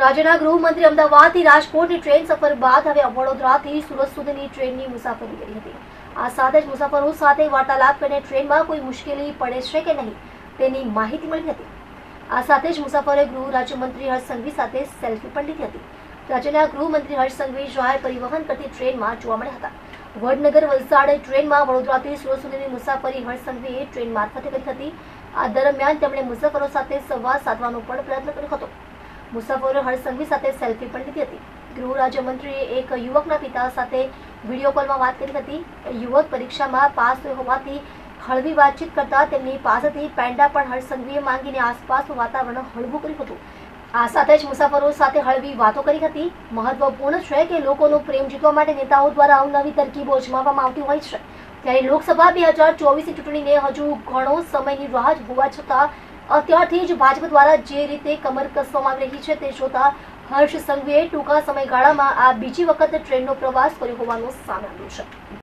રાજ્યના ગૃહમંત્રી અમદાવાદથી રાજકોટની ટ્રેન સફર બાદ હવે વડોદરાથી સુરત સુધીની ટ્રેનની મુસાફરી કરી હતી। આ સાથે જ મુસાફરો સાથે વાર્તાલાપ કરીને ટ્રેનમાં કોઈ મુશ્કેલી પડે છે કે નહીં તેની માહિતી મળી હતી। આ સાથે જ મુસાફરોએ ગૃહ રાજ્યમંત્રી હર્ષ સંઘવી સાથે સેલ્ફી પણ લીધી હતી। રાજ્યના ગૃહમંત્રી હર્ષ સંઘવી જાહેર પરિવહન કરતી ટ્રેનમાં જોવા મળ્યા હતા। વડનગર વલસાડ ટ્રેનમાં વડોદરાથી સુરત સુધીની મુસાફરી હર્ષ સંઘવીએ ટ્રેન મારફતે કરી હતી। આ દરમિયાન તેમણે મુસાફરો સાથે સંવાદ સાધવાનો પણ પ્રયત્ન કર્યો હતો। મુસાફરોએ હર્ષ સંઘવી સાથે સેલ્ફી પણ લીધી હતી। ગૃહ રાજ્યમંત્રીએ એક યુવકના પિતા સાથે વિડીયો કોલમાં વાત કરી હતી। યુવક પરીક્ષામાં પાસ હોવાથી હળવી વાતચીત કરતા તેમની પાસેથી પેંડા પણ હર્ષ સંઘવીએ માંગીને આસપાસનું વાતાવરણ હળવું કર્યું હતું। આ સાથે જ મુસાફરો સાથે હળવી વાતો કરી હતી। મહત્વપૂર્ણ છે કે લોકોનો પ્રેમ જીતવા માટે નેતાઓ દ્વારા અવનવી તરકીબો અજમાવવામાં આવતી હોય છે। ત્યારે લોકસભા 2024ની ચૂંટણીને હજુ ઘણો સમયની રાહ હોવા છતાં અત્યારથી જ ભાજપ દ્વારા જે રીતે કમર કસવામાં આવી રહી છે તે જોતા હર્ષ સંઘવીએ ટૂંકા સમયગાળામાં આ બીજી વખત ટ્રેનનો પ્રવાસ કર્યો હોવાનું સામે આવ્યું છે।